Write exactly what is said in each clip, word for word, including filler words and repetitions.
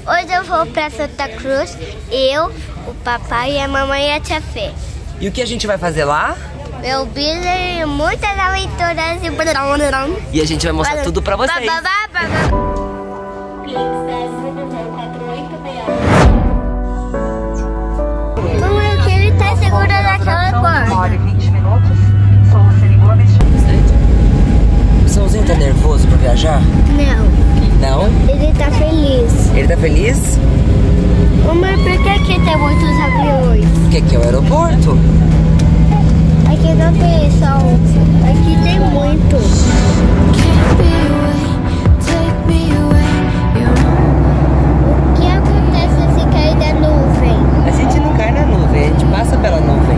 Hoje eu vou pra Santa Cruz, eu, o papai e a mamãe e a tia Fê. E o que a gente vai fazer lá? Eu vi muitas aventuras e... E a gente vai mostrar tudo pra vocês. Mamãe, o que ele tá segurando aquela porta? O Sãozinho tá nervoso pra viajar? Não. Não? Ele tá feliz. Ele tá feliz? Mamãe, por que aqui tem muitos aviões? Porque aqui é o aeroporto. Aqui não tem só um. Aqui tem muitos. O que acontece se cair da nuvem? A gente não cai na nuvem, a gente passa pela nuvem.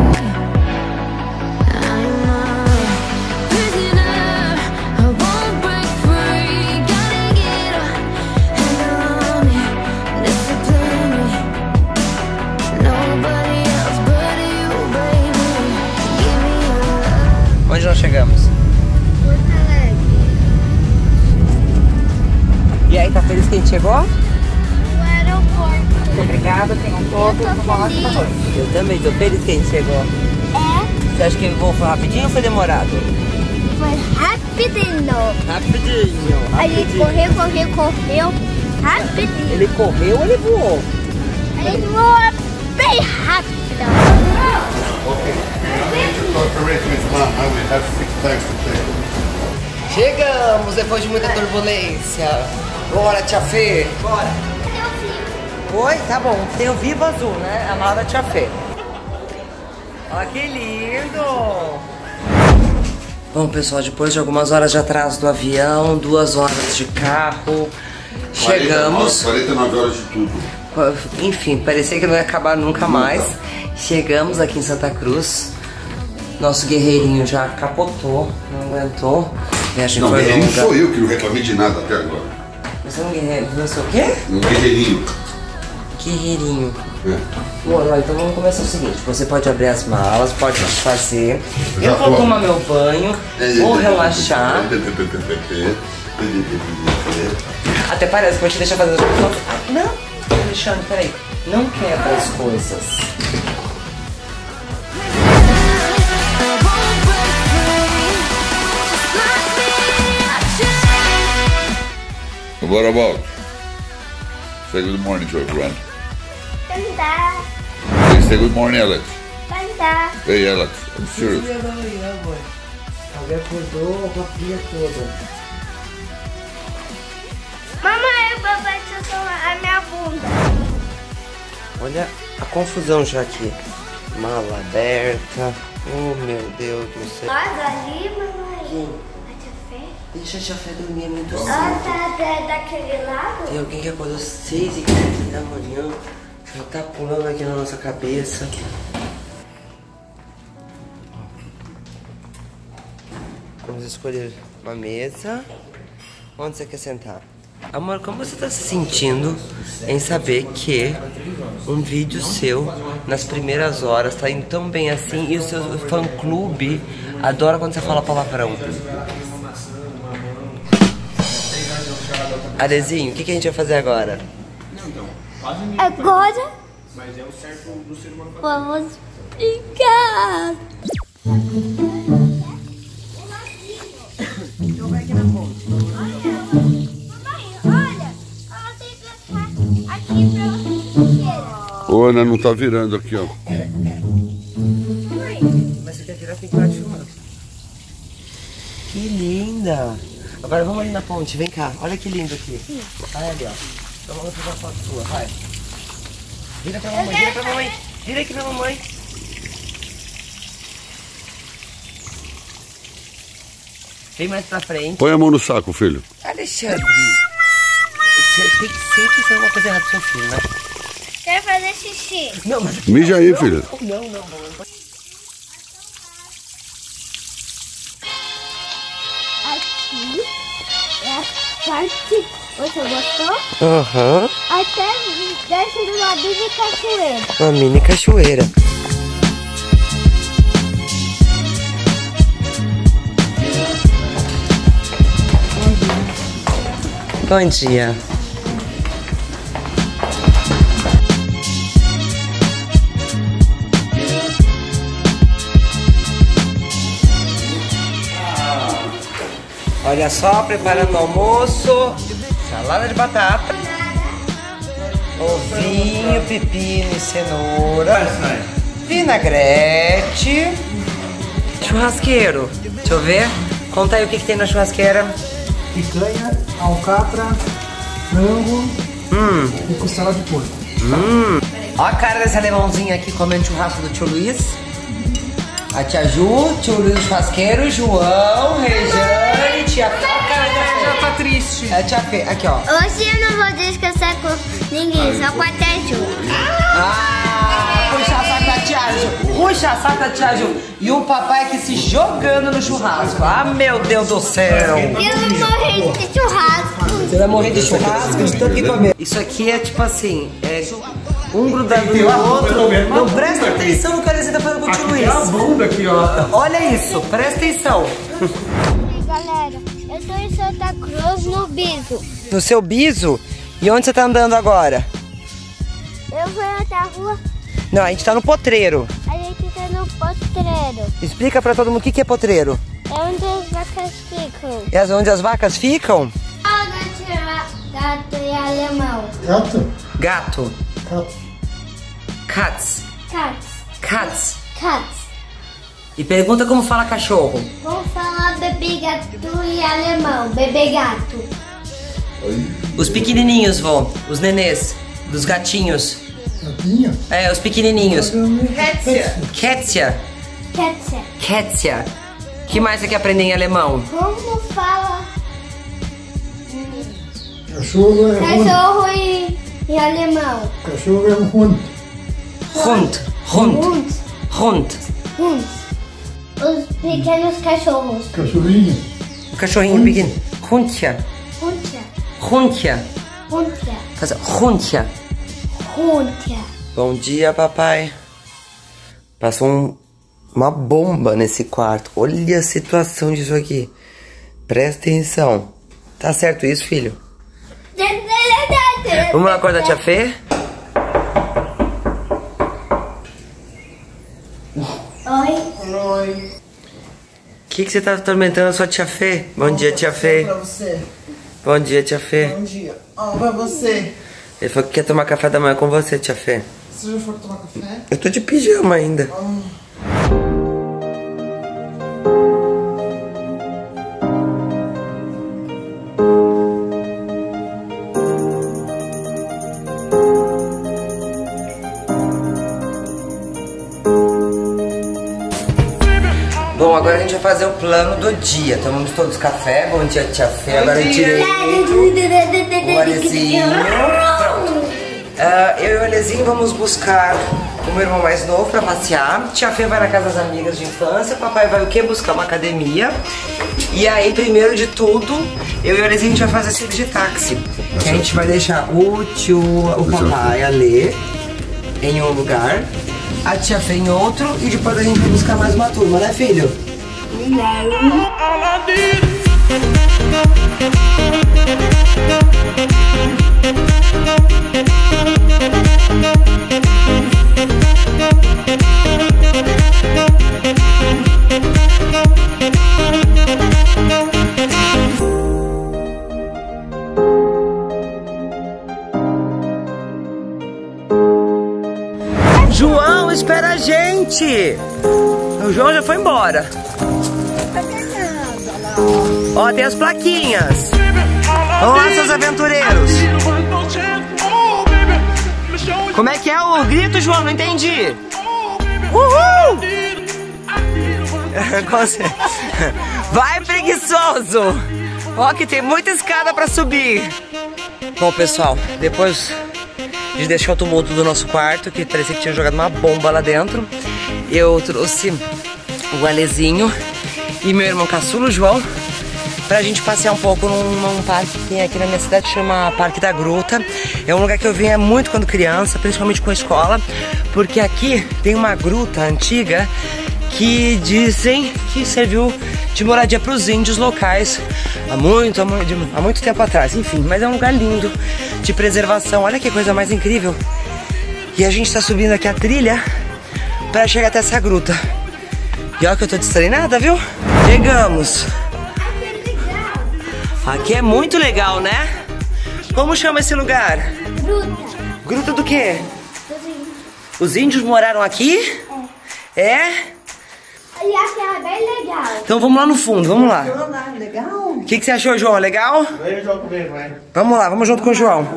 Onde nós chegamos? Porto Alegre. E aí, tá feliz que a gente chegou? O aeroporto. Obrigado, tenham todos uma ótima noite. Eu também tô feliz que a gente chegou. É, Você acha que o voo foi rapidinho ou foi demorado? foi rapidinho. Rapidinho, A gente rapidinho. correu, correu, correu. Rapidinho. Ele correu ou ele voou? A gente voa bem rápido. Chegamos depois de muita turbulência. Bora, tia Fê. Bora. Oi, tá bom. Tem o Vivo Azul, né? A mala da tia Fê. Olha que lindo. Bom, pessoal, depois de algumas horas de atraso do avião, duas horas de carro, chegamos. quarenta e nove horas de tudo. Enfim, parecia que não ia acabar nunca mais. Chegamos aqui em Santa Cruz. Nosso guerreirinho já capotou, não aguentou. Viagem Não, foi guerreirinho longa. sou eu que não reclamei de nada até agora. Você é um guerreiro, você é o quê? Um guerreirinho. Guerreirinho. É. Bom, ó, então vamos começar o seguinte, você pode abrir as malas, pode desfazer. Já Eu vou tô. tomar meu banho, vou relaxar. Até parece que vou te deixar fazer as coisas. Ah, não, Alexandre, peraí. Não quebra as coisas. What about? Say good morning to everyone. Cantar, Please say good morning, Alex. cantar. Hey, Alex, I'm serious. Alguém acordou com a filha toda. Mamãe, o papai chutou a minha bunda. Olha a confusão já aqui. Mala aberta. Oh, meu Deus do céu. Olha ali, mamãe. Quem? A tia Fê. Deixa a tia Fé dormir muito cedo. Ela tá da- daquele lado? Tem alguém que acordou seis e quinze da manhã. Já tá pulando aqui na nossa cabeça. Vamos escolher uma mesa. Onde você quer sentar? Amor, como você tá se sentindo em saber que um vídeo seu, nas primeiras horas, tá indo tão bem assim e o seu fã-clube adora quando você fala palavrão? Arezinho, o que, que a gente vai fazer agora? Agora vamos brincar. Então vai aqui na ponte. Mamãe, olha, ela tem que ficar aqui pra você. Ô, Ana, não tá virando aqui, ó. Mas você quer virar, tem que parar de filmar. Que linda! Agora vamos ali na ponte, vem cá. Olha que lindo aqui. Vai ali, ó. Então vamos fazer uma foto sua, vai. Vira pra mamãe, vira pra mamãe. Vira aqui pra mamãe. Vem mais pra frente. Põe a mão no saco, filho. Alexandre, você tem que sempre ser uma coisa errada pro seu filho, né? Quer fazer xixi? Não, mas... Mija aí, filho. Não, não, não. Aqui é a parte. Você gostou? Aham. Até desce numa mini cachoeira. Uma mini cachoeira. Bom dia. Olha só, preparando o almoço. Salada de batata. Ovinho, pepino e cenoura. Vinagrete. Churrasqueiro. Deixa eu ver. Conta aí o que, que tem na churrasqueira. Picanha, alcatra, frango Hum. e costela de porco. Hum. Olha a cara desse alemãozinho aqui comendo churrasco do tio Luiz. A tia Ju, tio Luiz churrasqueiro, João, Rejane, tia Fê. Olha a cara dessa já tá triste. É a tia Fê. Aqui, ó. Hoje eu não vou descansar com ninguém, só com a tia Ju. Ah, puxa a saco da tia Ju. Puxa a saco da tia Ju. E o papai aqui se jogando no churrasco. Ah, meu Deus do céu. Eu vou morrer de churrasco. Você vai morrer de churrasco de tanto que comer. Isso aqui é tipo assim, é um grudado no outro. Não presta atenção no que a Alice tá falando com o tio Luiz. Tem a bunda aqui, ó. Olha isso, presta atenção. Galera, eu tô em Santa Cruz, no Biso. No seu biso? E onde você tá andando agora? Eu vou até a rua, Não, a gente tá no potreiro. a gente tá no potreiro. Explica pra todo mundo o que que é potreiro. É onde as vacas ficam. É onde as vacas ficam? Gato e alemão. Gato? Gato. Gato. Cats. Cats. Cats. Cats. E pergunta como fala cachorro. Vamos falar bebê gato e alemão. Bebê gato. Os pequenininhos, vó. Os nenês. Dos gatinhos. Gatinha? É, os pequenininhos. Kétia. Kétia. Ketsia. Kétia. O que mais você quer aprender em alemão? Como fala Cachorro é hund. cachorro e, e alemão? Cachorro é um hund. Hund. Hund. Hund. Hund. Hund. Os pequenos cachorros. Cachorrinho. O cachorrinho pequeno. Hundja. Hundja. Hundja. Hundja. Faz Hundja. Hundja. Bom dia, papai. Passou um, uma bomba nesse quarto. Olha a situação disso aqui. Presta atenção. Tá certo isso, filho? Vamos lá acordar a tia Fê? Oi. Oi. O que, que você tá atormentando a sua tia Fê? Bom dia, tia Fê. Pra você. Bom dia, tia Fê. Bom dia. Ó, pra você. Ele falou que quer tomar café da manhã com você, tia Fê. Você já foi tomar café? Eu tô de pijama ainda. Bom, agora a gente vai fazer o plano do dia. Tomamos todos café. Bom dia, tia Fê. Agora eu tirei o Alezinho. Pronto. Uh, eu e o Alezinho vamos buscar o meu irmão mais novo pra passear. Tia Fê vai na casa das amigas de infância. Papai vai o quê? Buscar uma academia. E aí, primeiro de tudo, eu e o Alezinho a gente vai fazer esse de táxi. Que a gente vai deixar o tio, o papai, a Lê em um lugar, a tia Fê em outro, e depois a gente vai buscar mais uma turma, né, filho? João, espera a gente! O João já foi embora. Ó, tem as plaquinhas. Vamos lá, seus aventureiros. Como é que é o grito, João? Não entendi. Uhul! Vai, preguiçoso! Ó, que tem muita escada pra subir. Bom, pessoal, depois de deixar o tumulto do nosso quarto, que parecia que tinha jogado uma bomba lá dentro, eu trouxe o Alezinho e meu irmão caçulo, João, pra gente passear um pouco num, num parque que tem aqui na minha cidade, chama Parque da Gruta. É um lugar que eu vinha muito quando criança, principalmente com a escola, porque aqui tem uma gruta antiga que dizem que serviu de moradia para os índios locais há muito, há muito, há muito tempo atrás. Enfim, mas é um lugar lindo de preservação. Olha que coisa mais incrível. E a gente está subindo aqui a trilha para chegar até essa gruta. E olha que eu tô destreinada, viu? Chegamos. Aqui é muito legal, né? Como chama esse lugar? Gruta. Gruta do quê? Dos índios. Os índios moraram aqui? É? É? E aqui é bem legal. Então vamos lá no fundo, vamos lá. Legal. O que, que você achou, João? Legal? Vem, João, comigo, vai. Vamos lá, vamos junto com o João.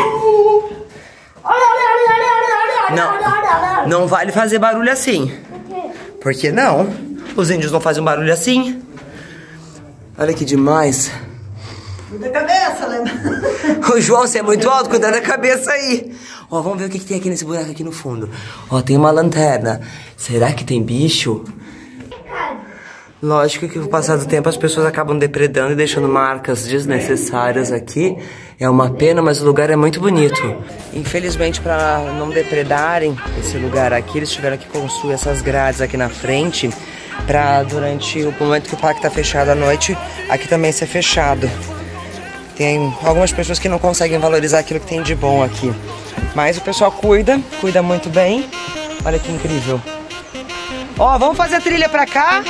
Não, não vale fazer barulho assim. Por quê? Por que não? Os índios não fazem um barulho assim. Olha que demais. Cuida da cabeça, lembra? Ô João, você é muito alto, cuida da cabeça aí. Ó, vamos ver o que, que tem aqui nesse buraco aqui no fundo. Ó, tem uma lanterna. Será que tem bicho? Lógico que com o passar do tempo as pessoas acabam depredando e deixando marcas desnecessárias aqui. É uma pena, mas o lugar é muito bonito. Infelizmente, para não depredarem esse lugar aqui, eles tiveram que construir essas grades aqui na frente para durante o momento que o parque está fechado à noite, aqui também ser fechado. Tem algumas pessoas que não conseguem valorizar aquilo que tem de bom aqui. Mas o pessoal cuida, cuida muito bem. Olha que incrível. Ó, vamos fazer a trilha pra cá.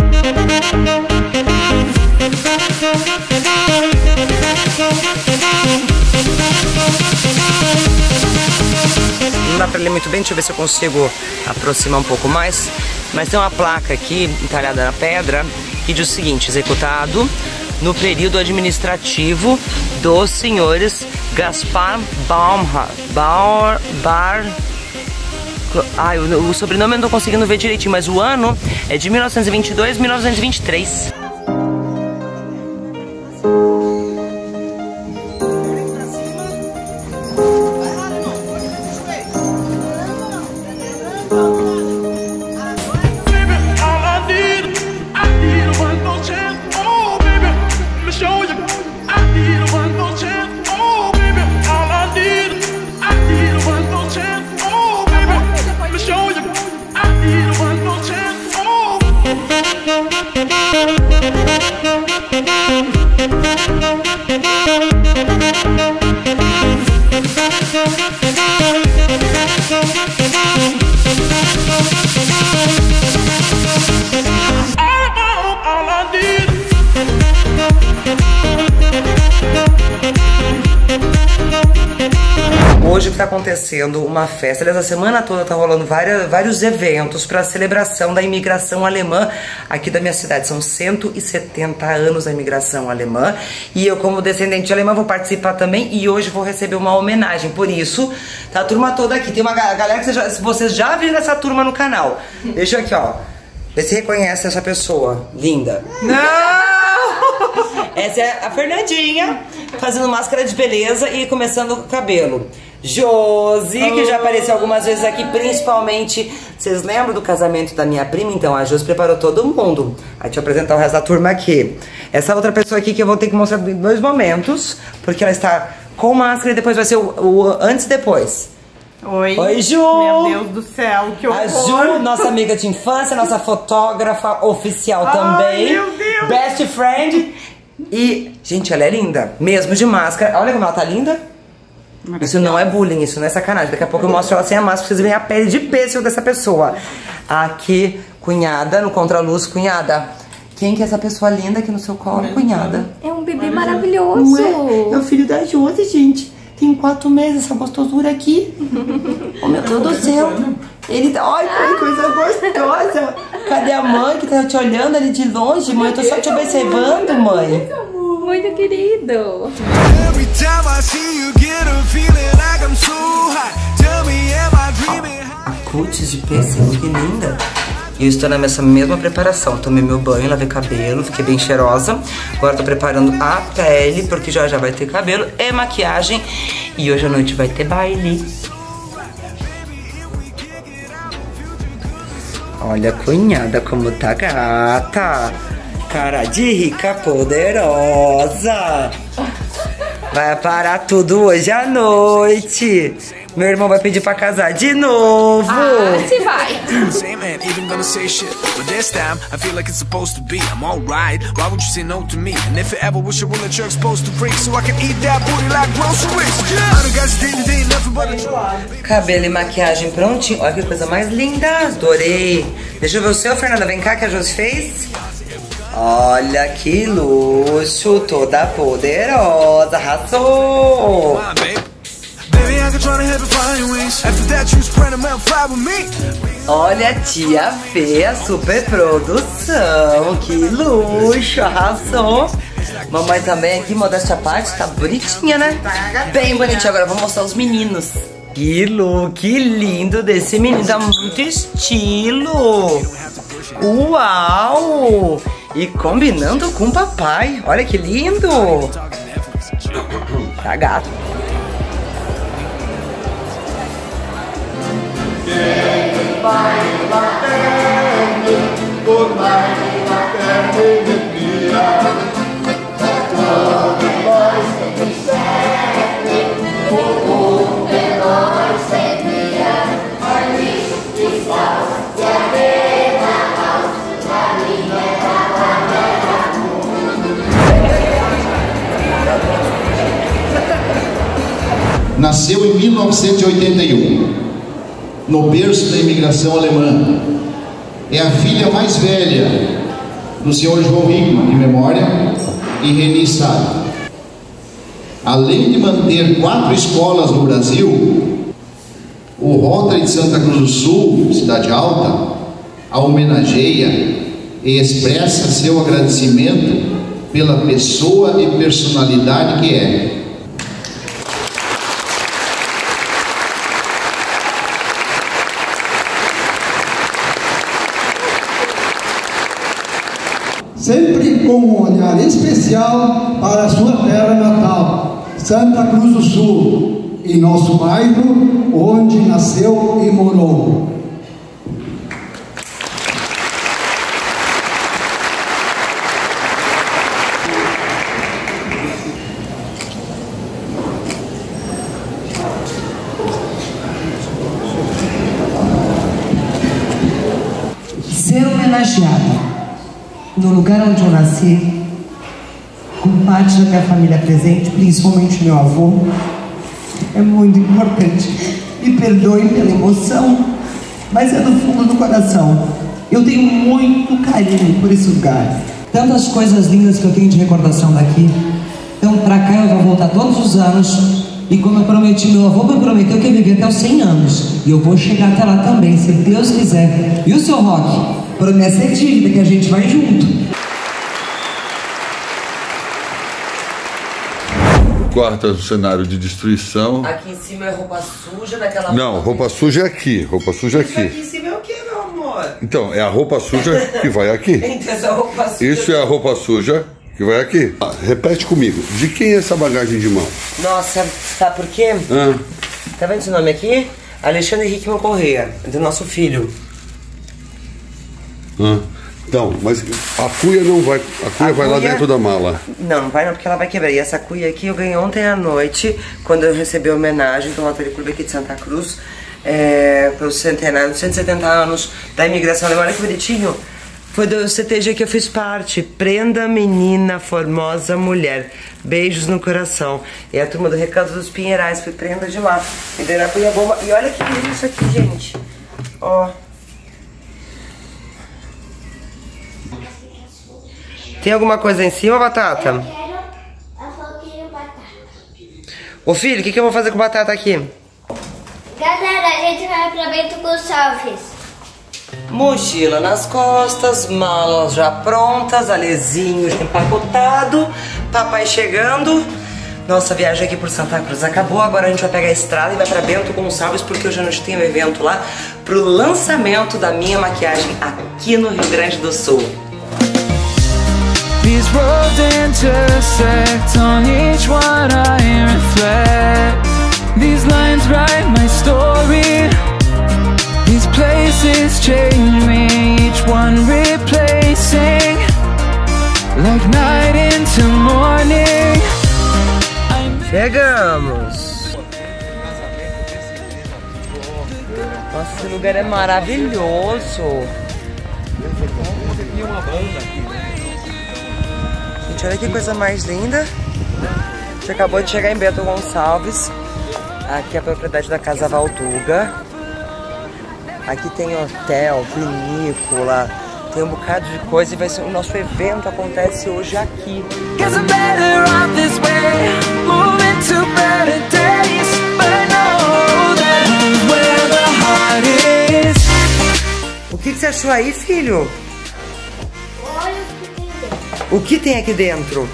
Não dá pra ler muito bem, deixa eu ver se eu consigo aproximar um pouco mais. Mas tem uma placa aqui, entalhada na pedra, que diz o seguinte: executado no período administrativo dos senhores Gaspar Baumhar, Bauer, Bar... Ah, o, o sobrenome eu não tô conseguindo ver direitinho, mas o ano é de mil novecentos e vinte e dois a mil novecentos e vinte e três. Hoje está acontecendo uma festa, aliás, a semana toda tá rolando várias, vários eventos para a celebração da imigração alemã aqui da minha cidade. São cento e setenta anos da imigração alemã e eu, como descendente alemã, vou participar também e hoje vou receber uma homenagem. Por isso, tá a turma toda aqui. Tem uma galera que vocês já, vocês já viram essa turma no canal. Deixa eu aqui, ó. Vê se reconhece essa pessoa linda. Não! Essa é a Fernandinha, fazendo máscara de beleza e começando com o cabelo. Josi, que já apareceu algumas vezes aqui, principalmente, vocês lembram do casamento da minha prima? Então a Josi preparou todo mundo. Aí deixa eu apresentar o resto da turma aqui. Essa outra pessoa aqui que eu vou ter que mostrar em dois momentos, porque ela está com máscara e depois vai ser o, o antes e depois. Oi. Oi, Ju! Meu Deus do céu, que horror! A Ju, nossa amiga de infância, nossa fotógrafa oficial Ai, também. meu Deus! Best friend. E, gente, ela é linda, mesmo de máscara. Olha como ela tá linda. Isso não é bullying, isso não é sacanagem. Daqui a pouco eu mostro ela sem a máscara pra vocês verem a pele de pêssego dessa pessoa. Aqui, cunhada, no contraluz, cunhada. Quem que é essa pessoa linda aqui no seu colo, cunhada? É um bebê maravilhoso. Não é? É o filho da Josi, gente. Tem quatro meses essa gostosura aqui. Oh, meu Deus do céu. Ele tá... Olha que coisa gostosa. Cadê a mãe que tá te olhando ali de longe, mãe? Eu tô só te observando, mãe. Muito querido. A cutis de pêssego, que linda. E eu estou nessa mesma preparação. Tomei meu banho, lavei cabelo, fiquei bem cheirosa. Agora tô preparando a pele, porque já já vai ter cabelo e maquiagem. E hoje à noite vai ter baile. Olha a cunhada como tá gata. Cara de rica poderosa. Vai parar tudo hoje à noite. Meu irmão vai pedir pra casar de novo. Ah, se vai. Cabelo e maquiagem prontinho. Olha que coisa mais linda. Adorei. Deixa eu ver o seu, Fernanda. Vem cá que a Josi fez. Olha que luxo, toda poderosa, arrasou! Olha a tia Fê, a super produção, que luxo, arrasou! Mamãe também aqui, modéstia à parte, tá bonitinha, né? Bem bonitinha. Agora vou mostrar os meninos. Que look lindo desse menino, dá muito estilo. Uau! E combinando com o papai, olha que lindo. Tá gato. Quem vai batendo por mais uma perna. Nasceu em mil novecentos e oitenta e um, no berço da imigração alemã. É a filha mais velha do senhor João Hickman, em memória, e Reni Sá. Além de manter quatro escolas no Brasil, o Rotary de Santa Cruz do Sul, Cidade Alta, a homenageia e expressa seu agradecimento pela pessoa e personalidade que é. Sempre com um olhar especial para a sua terra natal, Santa Cruz do Sul, em nosso bairro, onde nasceu e morou. Ser homenageada no lugar onde eu nasci, com parte da minha família presente, principalmente meu avô, é muito importante. Me perdoem pela emoção, mas é do fundo do coração. Eu tenho muito carinho por esse lugar. Tantas coisas lindas que eu tenho de recordação daqui. Então, pra cá eu vou voltar todos os anos. E como eu prometi, meu avô me prometeu que eu ia viver até os cem anos. E eu vou chegar até lá também, se Deus quiser. E o seu Rock? Promessa é dívida, que a gente vai junto. O quarto é um cenário de destruição. Aqui em cima é roupa suja daquela... Não, roupa suja é aqui. Roupa suja é Isso aqui aqui. em cima é o que, meu amor? Então, é a roupa suja que vai aqui. Então, essa roupa suja... Isso é a roupa suja que vai aqui. Ah, repete comigo. De quem é essa bagagem de mão? Nossa, sabe por quê? Ah. Tá vendo esse nome aqui? Alexandre Hickman Correia, do nosso filho. Ah. Então, mas a cuia não vai. A cuia A vai lá cuia- dentro da mala. Não, não vai não, porque ela vai quebrar. E essa cuia aqui eu ganhei ontem à noite, quando eu recebi a homenagem do Rotary Clube aqui de Santa Cruz, é, pelo centenário, cento e setenta anos da imigração alemã. Olha que bonitinho. Foi do C T G que eu fiz parte. Prenda, menina, formosa mulher. Beijos no coração. E a turma do Recanto dos Pinheirais, foi prenda de lá. E daí na cuia bomba. E olha que lindo isso aqui, gente. Ó. Tem alguma coisa em cima, Batata? Eu quero a foquinha batata. Ô filho, o que, que eu vou fazer com batata aqui? Galera, a gente vai pra Bento Gonçalves. Mochila nas costas, malas já prontas, Alezinho já empacotado, papai chegando. Nossa viagem aqui por Santa Cruz acabou, agora a gente vai pegar a estrada e vai pra Bento Gonçalves, porque hoje a gente tem um evento lá pro lançamento da minha maquiagem aqui no Rio Grande do Sul. These roads intersect, on each one I reflect. These lines write my story. These places change me, each one replacing, like night into morning. Chegamos! Nossa, esse lugar é maravilhoso! Gente, olha que coisa mais linda! A gente acabou de chegar em Bento Gonçalves. Aqui é a propriedade da Casa Valtuga. Aqui tem hotel, vinícola, tem um bocado de coisa e vai ser, o nosso evento acontece hoje aqui. O que, que você achou aí, filho? Olha o que tem dentro. O que tem aqui dentro?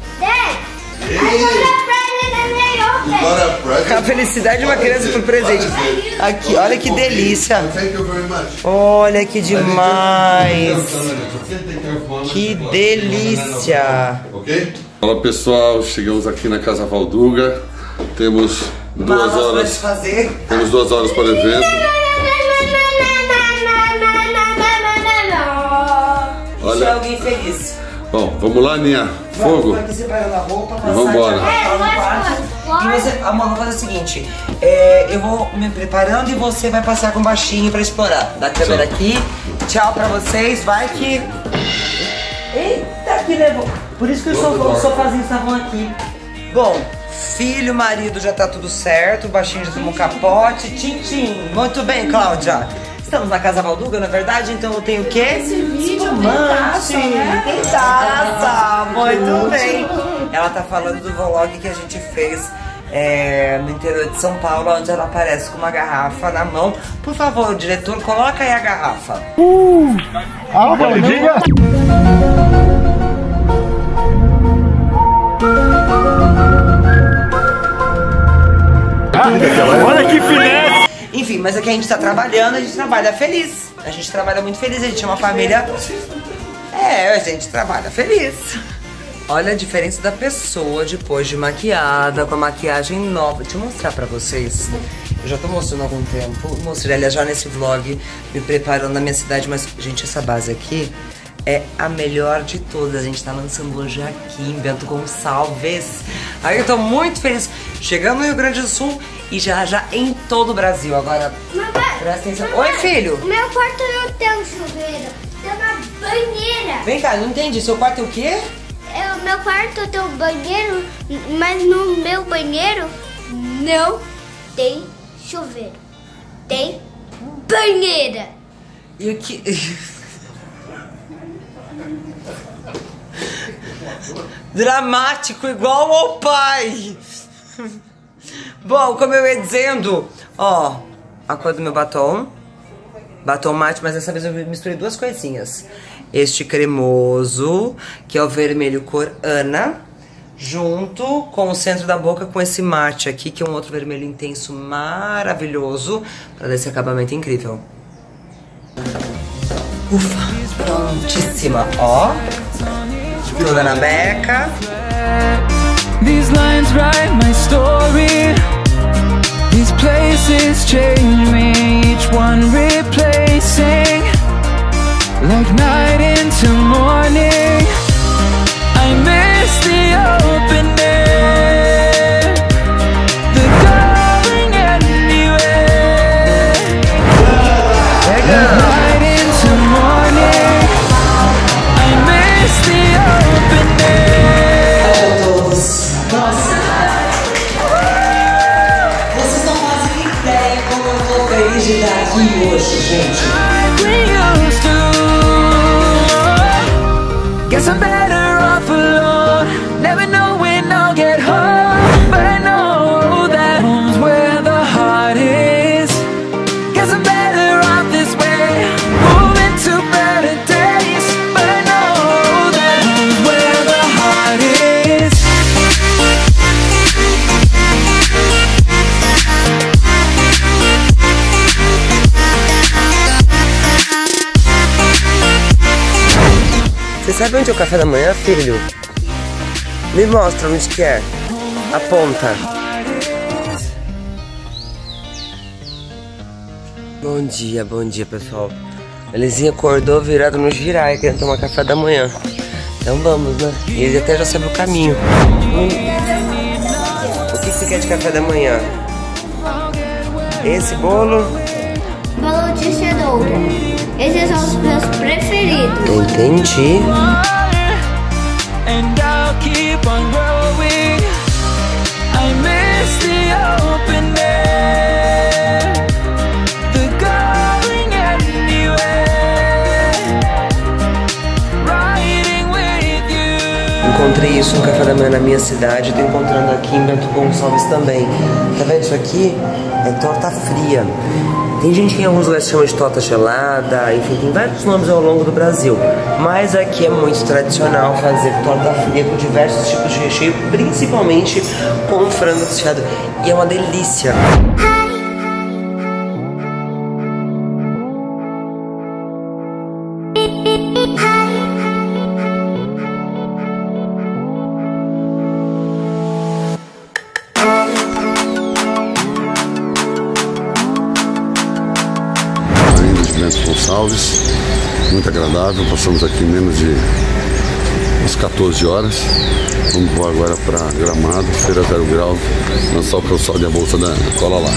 A felicidade de uma criança por presente. Aqui, olha que delícia. Olha que demais. Que delícia. Olá pessoal, chegamos aqui na Casa Valduga. Temos duas horas. Fazer. Temos duas horas para o evento. Olha. É alguém feliz. Bom, vamos lá, Aninha. Fogo. Aqui separando a roupa, vamos embora. E você, amor, vamos fazer o seguinte. É, eu vou me preparando e você vai passar com o baixinho pra explorar. Da câmera Tchau. aqui. Tchau pra vocês. Vai que... Eita, que levou. Por isso que os sofazinhos estavam aqui. Bom, filho, marido, já tá tudo certo. O baixinho já tomou capote. Tchim, tchim. Muito bem, Cláudia. Estamos na Casa Valduga, na verdade, então eu tenho o quê? Esse vídeo tem taça, né? Tem taça, muito bem. Ela tá falando do vlog que a gente fez é, no interior de São Paulo, onde ela aparece com uma garrafa na mão. Por favor, diretor, coloca aí a garrafa. Uh! Ah, bandinha! Olha que finesse! Enfim, mas aqui a gente tá trabalhando, a gente trabalha feliz. A gente trabalha muito feliz, a gente é uma família... É, a gente trabalha feliz. Olha a diferença da pessoa depois de maquiada, com a maquiagem nova. Deixa eu mostrar pra vocês. Eu já tô mostrando há algum tempo. Mostrei, aliás, já nesse vlog, me preparando na minha cidade. Mas, gente, essa base aqui é a melhor de todas. A gente tá lançando hoje aqui em Bento Gonçalves. Aí eu tô muito feliz. Chegando no Rio Grande do Sul e já já em todo o Brasil. Agora, Mamãe, presta atenção. mamãe, Oi, filho. O meu quarto não tem um chuveiro, tem uma banheira. Vem cá, não entendi. Seu quarto é o quê? É, o meu quarto tem um banheiro, mas no meu banheiro não tem chuveiro. Tem banheira. E o que... Dramático igual ao pai. Bom, como eu ia dizendo, ó, a cor do meu batom. Batom mate, mas dessa vez eu misturei duas coisinhas. Este cremoso, que é o vermelho cor Ana, junto com o centro da boca com esse mate aqui, que é um outro vermelho intenso maravilhoso, pra dar esse acabamento incrível. Ufa, prontíssima, ó. Toda na beca. These lines write my story. These places change me, each one replacing. Like night into morning, I miss the open air, the going anywhere. Like night into morning, I miss the open air. Todos. Nossa. Vocês não fazem ideia como eu tô feliz de estar aqui hoje, gente. Guess I'm better off alone, never know when I'll get home, but I know that home's where the heart is. Guess I'm better off this way, moving to better days, but I know that home's where the heart is. Você sabe onde é o café da manhã, filho? Me mostra onde que é. Aponta. Bom dia, bom dia, pessoal. Elisinha acordou virado no girai, querendo tomar café da manhã. Então vamos, né? E ele até já sabe o caminho. Hum. O que você quer de café da manhã? Esse bolo? Bolo de cenoura. Esses são os meus preferidos. Entendi. And I'll keep on growing. I miss the open air, the going anywhere. encontrei isso no café da manhã na minha cidade, tô encontrando aqui em Bento Gonçalves também. Tá vendo isso aqui? É torta fria. Tem gente que em alguns lugares chama de torta gelada, enfim, tem vários nomes ao longo do Brasil. Mas aqui é muito tradicional fazer torta fria com diversos tipos de recheio, principalmente com frango desfiado. E é uma delícia. Gonçalves, muito agradável, passamos aqui em menos de umas quatorze horas. Vamos voar agora para Gramado, feira zero grau, lançar o calçado e a bolsa da cola lá.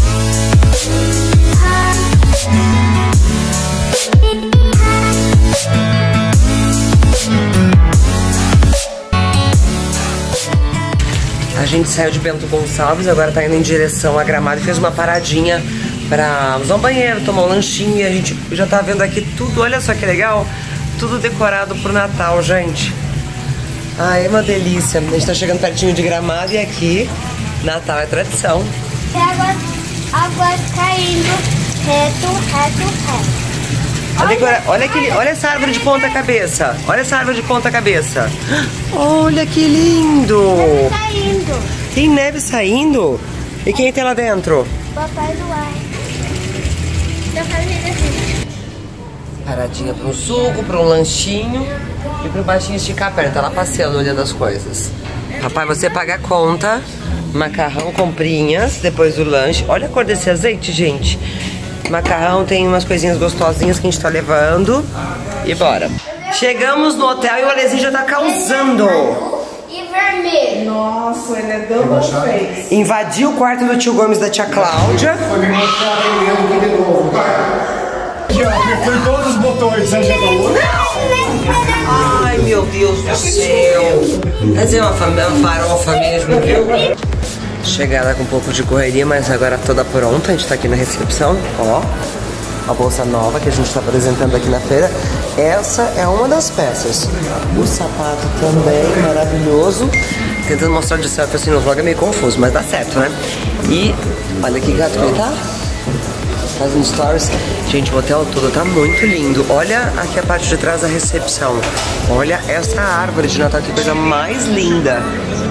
A gente saiu de Bento Gonçalves, agora tá indo em direção a Gramado e fez uma paradinha pra usar um banheiro, tomar um lanchinho. E a gente já tá vendo aqui tudo, olha só que legal, tudo decorado pro Natal, gente. Ai, é uma delícia. A gente tá chegando pertinho de Gramado e aqui, Natal é tradição. E agora, agora tá indo reto, reto, reto. Olha, agora, olha, aquele, olha essa árvore de ponta cabeça. Olha essa árvore de ponta cabeça. Olha que lindo. Neve saindo. Tem neve saindo? E quem tem lá dentro? Papai Noel. Tô fazendo assim. Paradinha para um suco, para um lanchinho e para o baixinho esticar a perna. Tá lá passeando, olhando as coisas. Papai, você paga a conta, macarrão, comprinhas, depois do lanche. Olha a cor desse azeite, gente. Macarrão, tem umas coisinhas gostosinhas que a gente tá levando. E bora. Chegamos no hotel e o Alezinho já tá causando. E vermelho. Nossa, ele é double face. Invadiu o quarto do tio Gomes da tia Cláudia. Foi me mostrar aqui de novo. Aqui, ó, foi todos os botões, né, gente? Ai, meu Deus do céu. Quer dizer, uma, uma farofa mesmo, viu? Chegada com um pouco de correria, mas agora toda pronta. A gente tá aqui na recepção, ó. A bolsa nova que a gente tá apresentando aqui na feira. Essa é uma das peças. O sapato também, maravilhoso. Tentando mostrar de selfie assim no vlog é meio confuso, mas dá certo, né? E olha que gato que ele tá. Fazendo stories. Gente, o hotel todo tá muito lindo. Olha aqui a parte de trás da recepção. Olha essa árvore de Natal, que coisa mais linda.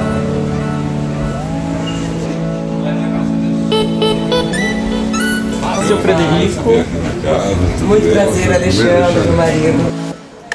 Seu Frederico. Muito prazer, Alexandre, meu marido.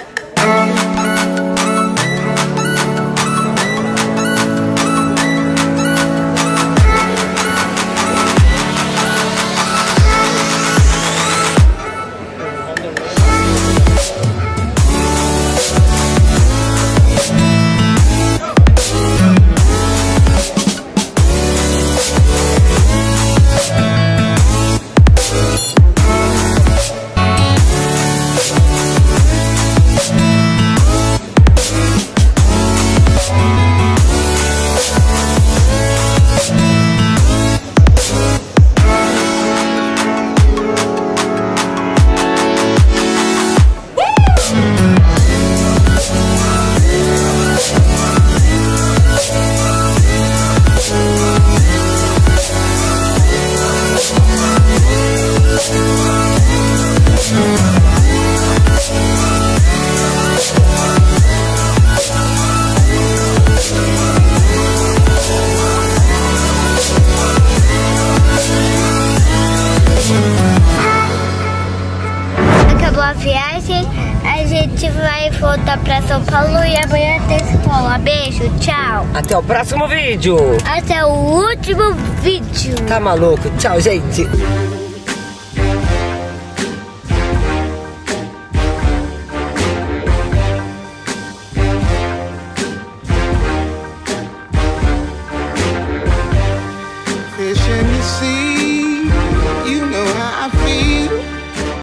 Acabou a viagem, a gente vai voltar pra São Paulo e amanhã tem escola. Beijo, tchau. Até o próximo vídeo. Até o último vídeo. Tá maluco? Tchau, gente. Fish in the sea.